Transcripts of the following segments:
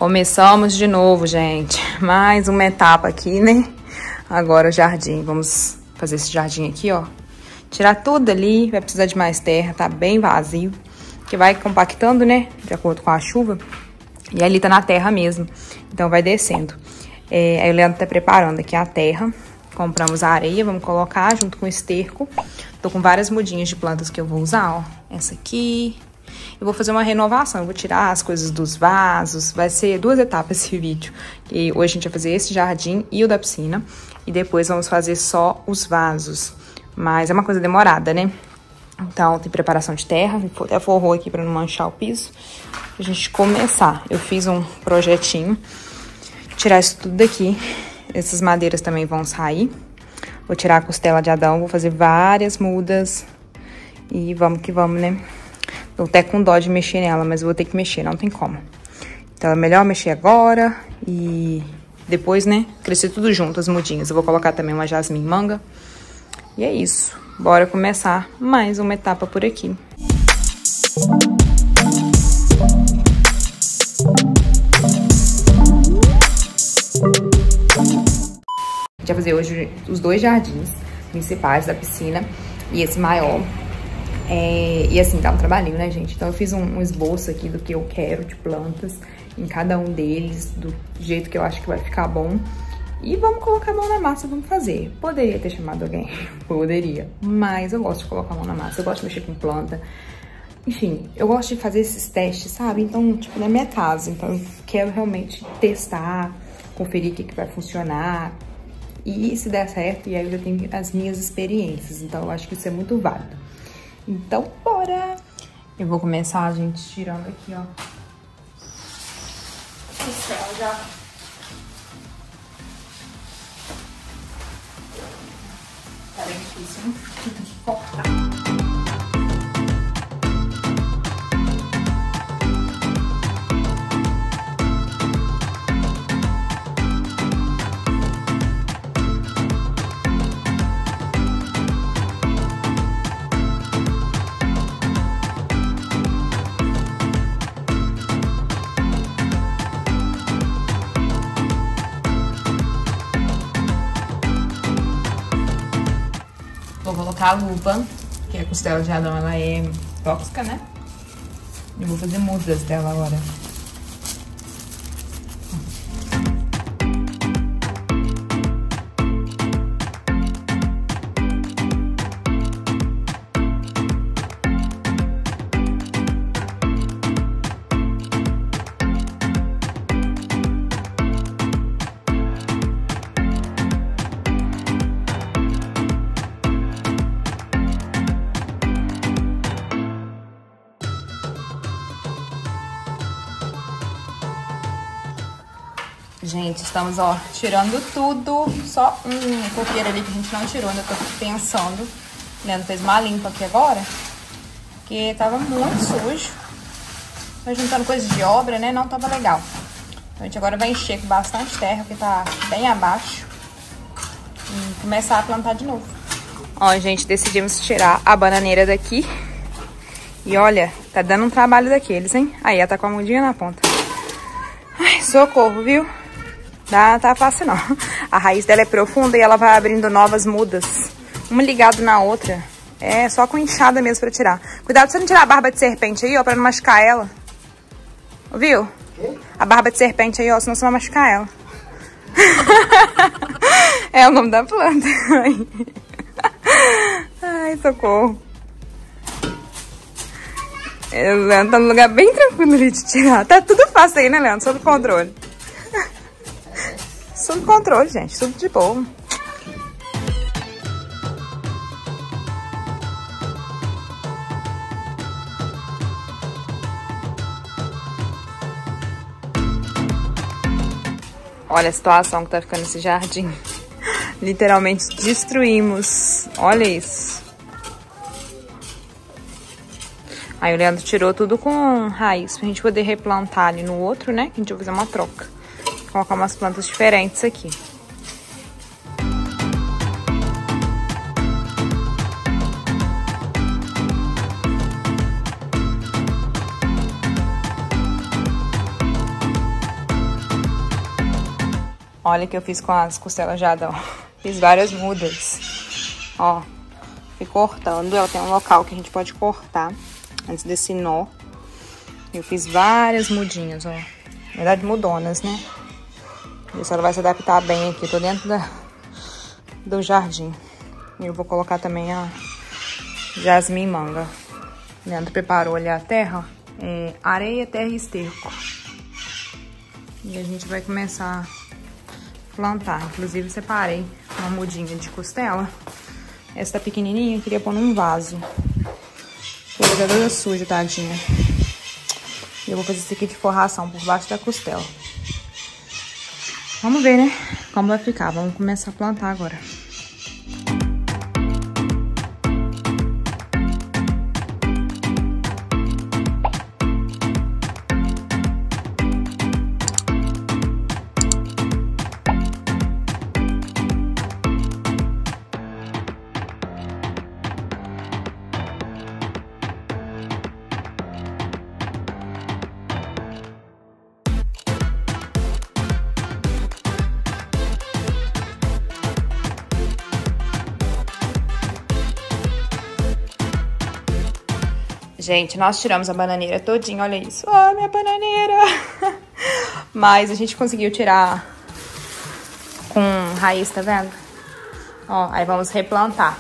Começamos de novo, gente. Mais uma etapa aqui, né? Agora o jardim. Vamos fazer esse jardim aqui, ó. Tirar tudo ali. Vai precisar de mais terra. Tá bem vazio. Que vai compactando, né? De acordo com a chuva. E ali tá na terra mesmo. Então vai descendo. Aí o Leandro tá preparando aqui a terra. Compramos a areia. Vamos colocar junto com o esterco. Tô com várias mudinhas de plantas que eu vou usar, ó. Essa aqui. Eu vou fazer uma renovação, eu vou tirar as coisas dos vasos, vai ser 2 etapas esse vídeo. E hoje a gente vai fazer esse jardim e o da piscina, e depois vamos fazer só os vasos. Mas é uma coisa demorada, né? Então tem preparação de terra, até forrou aqui pra não manchar o piso. Pra gente começar, eu fiz um projetinho, tirar isso tudo daqui. Essas madeiras também vão sair. Vou tirar a costela de Adão, vou fazer várias mudas. E vamos que vamos, né? Tô até com dó de mexer nela, mas eu vou ter que mexer, não tem como. Então é melhor mexer agora e depois, né, crescer tudo junto, as mudinhas. Eu vou colocar também uma jasmim manga. E é isso. Bora começar mais uma etapa por aqui. A gente vai fazer hoje os 2 jardins principais da piscina e esse maior. E assim, dá um trabalhinho, né, gente? Então eu fiz um esboço aqui do que eu quero de plantas em cada um deles, do jeito que eu acho que vai ficar bom. E vamos colocar a mão na massa, vamos fazer. Poderia ter chamado alguém, poderia. Mas eu gosto de colocar a mão na massa, eu gosto de mexer com planta. Enfim, eu gosto de fazer esses testes, sabe? Então, tipo, na minha casa. Então eu quero realmente testar, conferir o que vai funcionar. E se der certo, e aí eu já tenho as minhas experiências. Então eu acho que isso é muito válido. Então, bora! Eu vou começar, gente, tirando aqui, ó. Costela já. Tá bem difícil, né? Tem que cortar. Vou colocar a luva, que a costela de Adão, ela é tóxica, né? E vou fazer mudas dela agora. Gente, estamos, ó, tirando tudo. Só um coqueiro ali que a gente não tirou, ainda tô pensando. O Leandro fez uma limpa aqui agora, porque tava muito sujo. Tá juntando coisas de obra, né? Não tava legal. Então a gente agora vai encher com bastante terra, porque tá bem abaixo. E começar a plantar de novo. Ó, gente, decidimos tirar a bananeira daqui. E olha, tá dando um trabalho daqueles, hein? Aí, ela tá com a mudinha na ponta. Ai, socorro, viu? Não tá fácil não. A raiz dela é profunda e ela vai abrindo novas mudas, uma ligada na outra. É só com enxada mesmo pra tirar. Cuidado pra você não tirar a barba de serpente aí, ó, pra não machucar ela. Ouviu? A barba de serpente aí, ó, senão você vai machucar ela. É o nome da planta. Ai, socorro. O Leandro tá num lugar bem tranquilo ali de tirar. Tá tudo fácil aí, né, Leandro? Sob controle. Sob controle, gente. Tudo de boa. Olha a situação que tá ficando esse jardim. Literalmente destruímos. Olha isso. Aí o Leandro tirou tudo com raiz, pra gente poder replantar ali no outro, né? Que a gente vai fazer uma troca. Vou colocar umas plantas diferentes aqui. Olha o que eu fiz com as costelas de Adão. Fiz várias mudas. Ó, fui cortando. Ela tem um local que a gente pode cortar antes desse nó. Eu fiz várias mudinhas, ó. Na verdade, mudonas, né? Ver se ela vai se adaptar bem aqui. Tô dentro do jardim. E eu vou colocar também a jasmim manga. O Leandro preparou ali a terra, ó. Areia, terra e esterco. E a gente vai começar a plantar. Inclusive, separei uma mudinha de costela. Essa tá pequenininha, eu queria pôr num vaso. Ela já toda suja, tadinha. E eu vou fazer isso aqui de forração por baixo da costela. Vamos ver, né? Como vai ficar. Vamos começar a plantar agora. Gente, nós tiramos a bananeira todinha, olha isso. Ah, minha bananeira! Mas a gente conseguiu tirar com raiz, tá vendo? Ó, aí vamos replantar.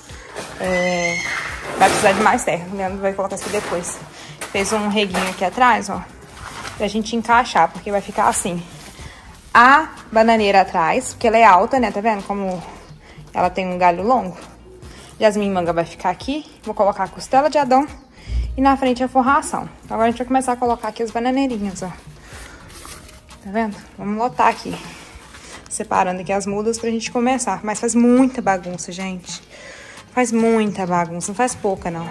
Vai precisar de mais terra, o Leandro vai colocar isso aqui depois. Fez um reguinho aqui atrás, ó, pra gente encaixar, porque vai ficar assim. A bananeira atrás, porque ela é alta, né, tá vendo? Como ela tem um galho longo. Jasmim manga vai ficar aqui. Vou colocar a costela de Adão. E na frente a forração. Agora a gente vai começar a colocar aqui as bananeirinhas, ó. Tá vendo? Vamos lotar aqui. Separando aqui as mudas pra gente começar. Mas faz muita bagunça, gente. Faz muita bagunça, não faz pouca, não.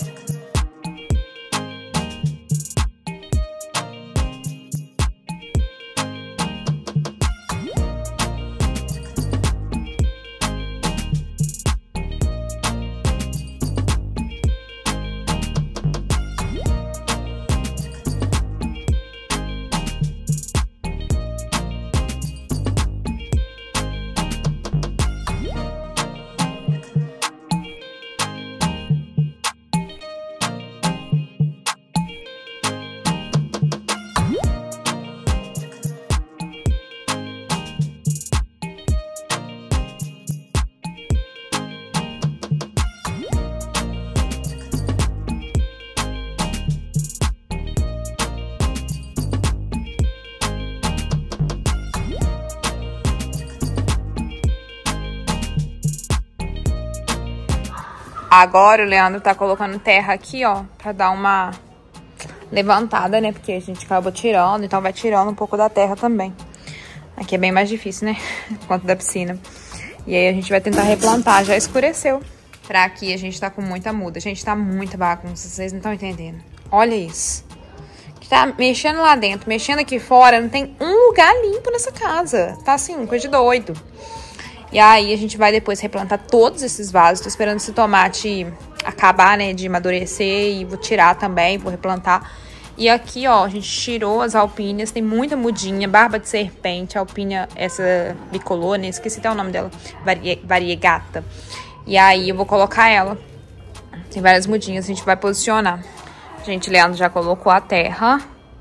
Agora o Leandro tá colocando terra aqui, ó, pra dar uma levantada, né? Porque a gente acabou tirando, então vai tirando um pouco da terra também. Aqui é bem mais difícil, né? Por conta da piscina. E aí a gente vai tentar replantar. Já escureceu. Pra aqui a gente tá com muita muda. Gente, tá muita bagunça, vocês não estão entendendo. Olha isso. Tá mexendo lá dentro, mexendo aqui fora, não tem um lugar limpo nessa casa. Tá assim, coisa de doido. E aí a gente vai depois replantar todos esses vasos. Tô esperando esse tomate acabar, né, de amadurecer. E vou tirar também, vou replantar. E aqui, ó, a gente tirou as alpíneas. Tem muita mudinha, barba de serpente, alpinha, essa bicolor, né, esqueci até o nome dela, variegata. E aí eu vou colocar ela. Tem várias mudinhas, a gente vai posicionar. Gente, Leandro já colocou a terra.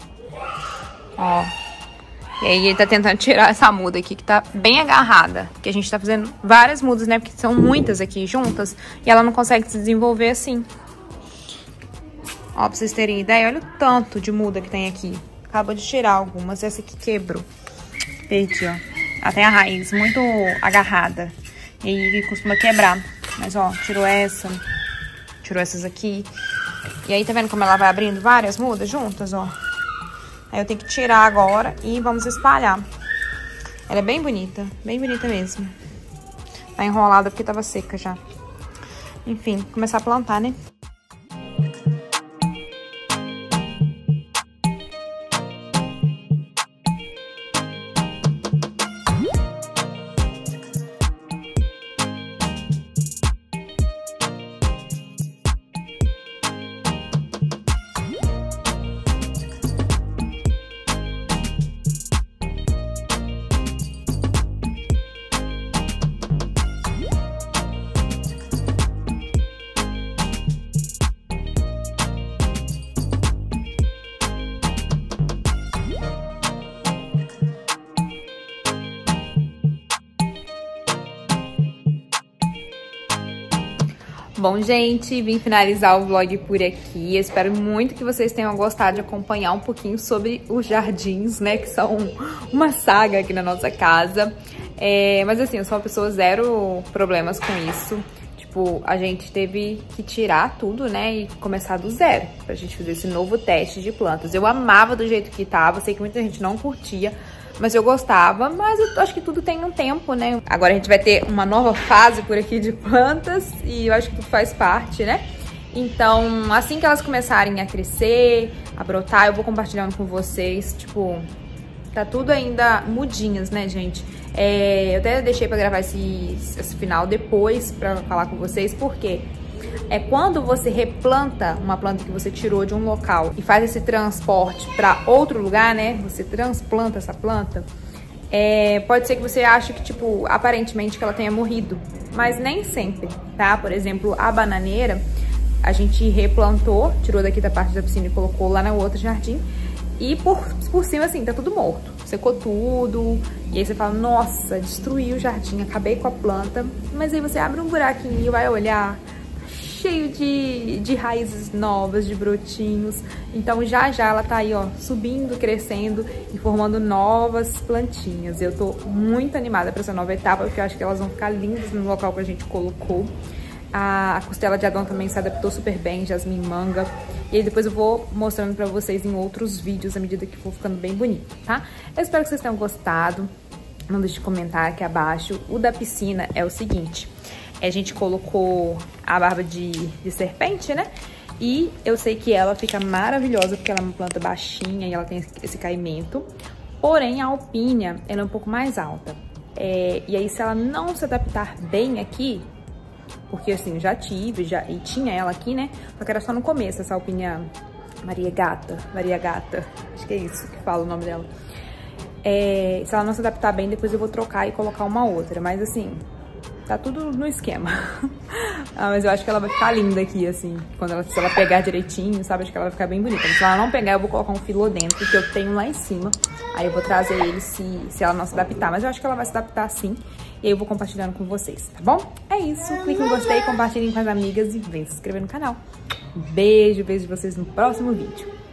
Ó. E aí ele tá tentando tirar essa muda aqui, que tá bem agarrada. Porque a gente tá fazendo várias mudas, né? Porque são muitas aqui juntas. E ela não consegue se desenvolver assim. Ó, pra vocês terem ideia, olha o tanto de muda que tem aqui. Acabou de tirar algumas. Essa aqui quebrou. Perdi, ó. Ela tem a raiz muito agarrada. E aí costuma quebrar. Mas, ó, tirou essa. Tirou essas aqui. E aí, tá vendo como ela vai abrindo várias mudas juntas, ó? Aí eu tenho que tirar agora e vamos espalhar. Ela é bem bonita mesmo. Tá enrolada porque tava seca já. Enfim, começar a plantar, né? Bom, gente, vim finalizar o vlog por aqui. Eu espero muito que vocês tenham gostado de acompanhar um pouquinho sobre os jardins, né? Que são uma saga aqui na nossa casa. Mas assim, eu sou uma pessoa zero problemas com isso. Tipo, a gente teve que tirar tudo, né? E começar do zero pra gente fazer esse novo teste de plantas. Eu amava do jeito que tava, sei que muita gente não curtia, mas eu gostava, mas eu acho que tudo tem um tempo, né? Agora a gente vai ter uma nova fase por aqui de plantas e eu acho que tudo faz parte, né? Então, assim que elas começarem a crescer, a brotar, eu vou compartilhando com vocês, tipo, tá tudo ainda mudinhas, né, gente? Eu até deixei pra gravar esse final depois pra falar com vocês, porque quando você replanta uma planta que você tirou de um local e faz esse transporte para outro lugar, né? Você transplanta essa planta, pode ser que você ache que, tipo, aparentemente que ela tenha morrido, mas nem sempre, tá? Por exemplo, a bananeira, a gente replantou, tirou daqui da parte da piscina e colocou lá no outro jardim, e por cima, assim, tá tudo morto. Secou tudo, e aí você fala, nossa, destruí o jardim, acabei com a planta, mas aí você abre um buraquinho e vai olhar, cheio de raízes novas, de brotinhos. Então já ela tá aí, ó, subindo, crescendo e formando novas plantinhas. Eu tô muito animada pra essa nova etapa, porque eu acho que elas vão ficar lindas no local que a gente colocou. A costela de Adão também se adaptou super bem, jasmim manga. E aí depois eu vou mostrando pra vocês em outros vídeos à medida que for ficando bem bonito, tá? Eu espero que vocês tenham gostado. Não deixe de comentar aqui abaixo. O da piscina é o seguinte: a gente colocou a barba de serpente, né? E eu sei que ela fica maravilhosa porque ela é uma planta baixinha e ela tem esse caimento. Porém, a alpínia, ela é um pouco mais alta. E aí, se ela não se adaptar bem aqui, porque assim, já tive, e tinha ela aqui, né? Só que era só no começo, essa alpínia Maria Gata, acho que é isso que fala o nome dela. Se ela não se adaptar bem, depois eu vou trocar e colocar uma outra. Mas assim, tá tudo no esquema. Mas eu acho que ela vai ficar linda aqui, assim. Se ela pegar direitinho, sabe? Acho que ela vai ficar bem bonita. Mas se ela não pegar, eu vou colocar um filodendro que eu tenho lá em cima. Aí eu vou trazer ele se ela não se adaptar. Mas eu acho que ela vai se adaptar sim. E aí eu vou compartilhando com vocês, tá bom? É isso. Clique em gostei, compartilhem com as amigas e venham se inscrever no canal. Um beijo, vejo vocês no próximo vídeo.